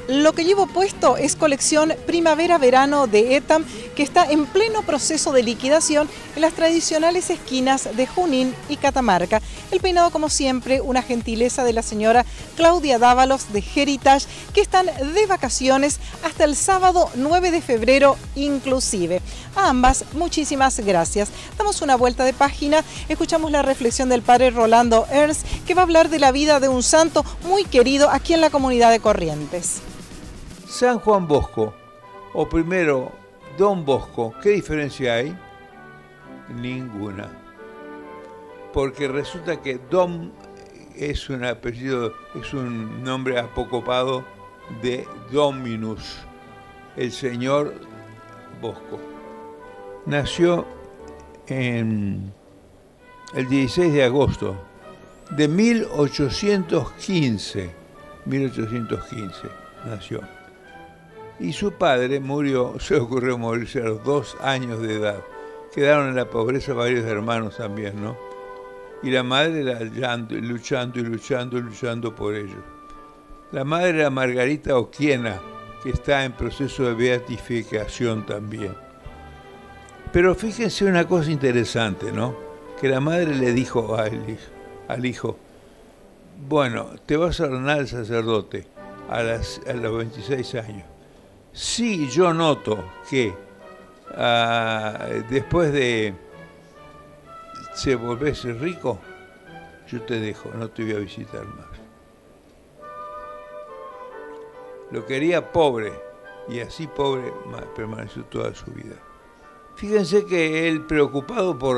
Lo que llevo puesto es colección primavera-verano de Etam, que está en pleno proceso de liquidación en las tradicionales esquinas de Junín y Catamarca. El peinado, como siempre, una gentileza de la señora Claudia Dávalos de Heritage, que están de vacaciones hasta el sábado 9 de febrero inclusive. A ambas, muchísimas gracias. Damos una vuelta de página, escuchamos la reflexión del padre Rolando Ernst, que va a hablar de la vida de un santo muy querido aquí en la comunidad de Corrientes. San Juan Bosco, o primero Don Bosco, ¿qué diferencia hay? Ninguna. Porque resulta que Don es un apellido, es un nombre apocopado de Dominus, el señor Bosco. Nació en el 16 de agosto de 1815 nació. Y su padre murió, se le ocurrió morirse a los 2 años de edad. Quedaron en la pobreza varios hermanos también, ¿no? Y la madre luchando por ellos. La madre era Margarita Oquiena, que está en proceso de beatificación también. Pero fíjense una cosa interesante, ¿no? Que la madre le dijo al hijo, bueno, te vas a ordenar el sacerdote a los 26 años. Sí, yo noto que después de se volverse rico, yo te dejo, no te voy a visitar más. Lo quería pobre, y así pobre permaneció toda su vida. Fíjense que él, preocupado por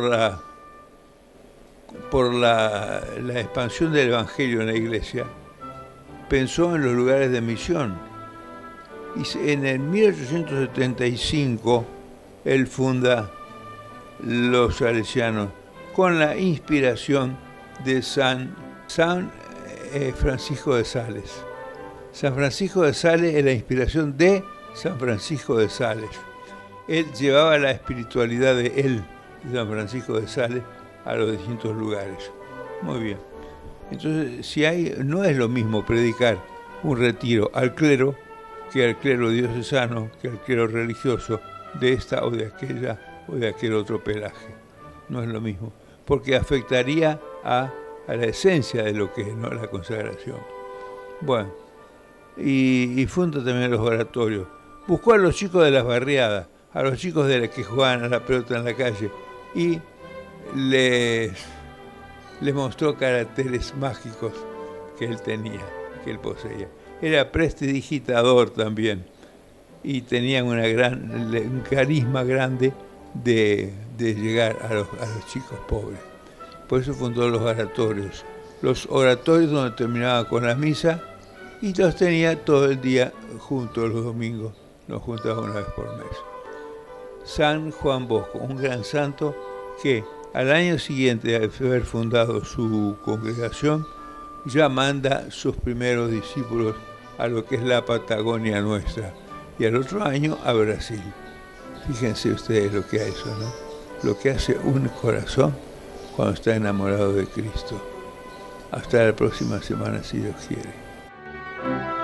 la expansión del Evangelio en la iglesia, pensó en los lugares de misión. Y en el 1875 él funda los Salesianos con la inspiración de San Francisco de Sales. San Francisco de Sales es la inspiración de San Francisco de Sales. Él llevaba la espiritualidad de San Francisco de Sales, a los distintos lugares. Muy bien. Entonces, no es lo mismo predicar un retiro al clero que al clero diocesano, que al clero religioso de esta o de aquella o de aquel otro pelaje. No es lo mismo, porque afectaría a la esencia de lo que es, ¿no?, la consagración. Bueno, y funda también los oratorios. Buscó a los chicos de las barriadas, a los chicos de los que jugaban a la pelota en la calle, y les mostró caracteres mágicos que él tenía, que él poseía. Era prestidigitador también y tenía un carisma grande de llegar a los chicos pobres. Por eso fundó los oratorios donde terminaba con la misa y los tenía todo el día juntos los domingos, nos juntaba una vez por mes. San Juan Bosco, un gran santo que al año siguiente de haber fundado su congregación, ya manda sus primeros discípulos a lo que es la Patagonia nuestra, y al otro año a Brasil. Fíjense ustedes lo que hace eso, ¿no? Lo que hace un corazón cuando está enamorado de Cristo. Hasta la próxima semana, si Dios quiere.